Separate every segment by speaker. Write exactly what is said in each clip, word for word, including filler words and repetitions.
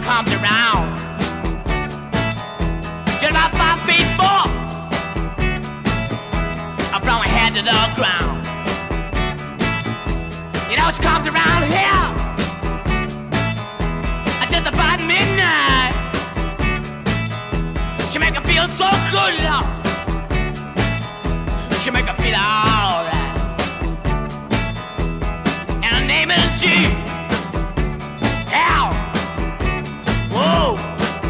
Speaker 1: comes around, just about five feet four, from her head to the ground. You know she comes around here just about midnight. She make her feel so good, Lord. She make her feel alright. And her name is G. L. Whoa.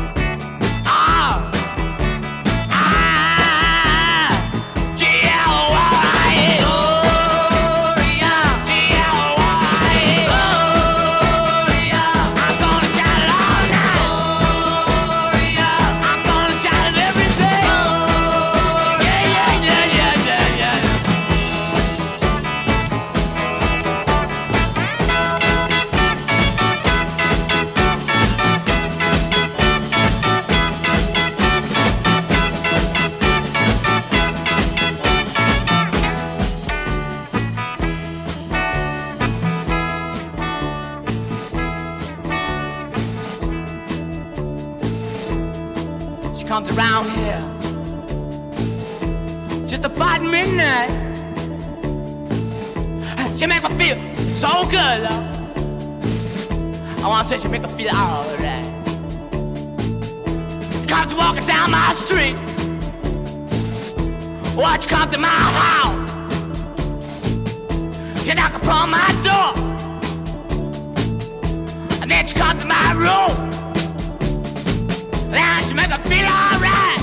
Speaker 1: Comes around here just about midnight. She make me feel so good, Lord. I wanna say she make me feel alright. Comes walking down my street, watch you come to my house. You knock upon my door, and then she comes to my room. Then she make me feel alright.